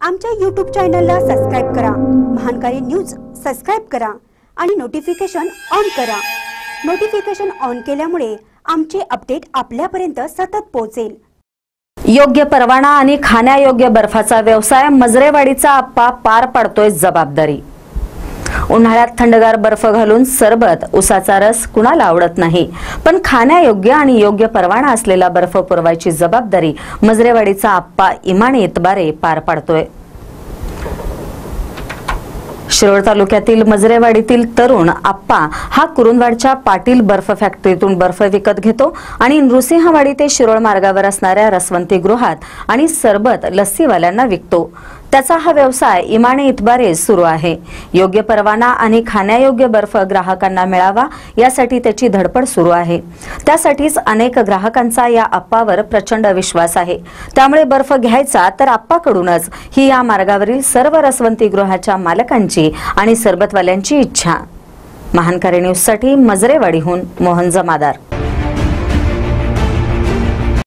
आमच्या YouTube चॅनलला subscribe करा, महानकारी न्यूज सबस्क्राइब करा आणि नोटिफिकेशन ऑन करा। नोटिफिकेशन ऑन केल्यामुळे आमचे अपडेट आपल्यापर्यंत सतत पोहोचेल। योग्य परवाना आणि खाण्यायोग्य बर्फाचा व्यवसाय मजरेवाडीचा आप्पा पार पाडतोय जबाबदारी। उन्हाळ्यात थंडगार बर्फ घालून सरबत, उसाचा रस कुणाला आवडत नाही, पण खाण्यायोग्य आणि योग्य परवाना असलेला बर्फ पुरवायची जबाबदारी मजरेवाडीचा आप्पा इमाने इतबारे पार पाडतोय। शिरोळ तालुक्यातील मजरेवाडीतील तरुण आप्पा हा कुरुंदवाडच्या पाटील बर्फ फॅक्टरीतून बर्फ विकत घेतो आणि नृसिंहवाडी ते शिरोळ मार्गावर असणाऱ्या रसवंती गृहात आणि सरबत लस्सीवाल्यांना विकतो। त्याचा हा व्यवसाय इमाने इतबारे सुरू आहे। योग्य परवाना आणि खाण्यायोग्य बर्फ ग्राहकांना मिळावा यासाठी त्याची धडपड सुरू आहे। त्यासाठीच अनेक ग्राहकांचा या आप्पावर प्रचंड विश्वास आहे। त्यामुळे बर्फ घ्यायचा तर आप्पाकडूनच ही या मार्गावरील सर्व रसवंती गृहाच्या मालकांची आणि सरबतवाल्यांची इच्छा। महानकारी न्यूजसाठी मजरेवाडीहून मोहन जमादार।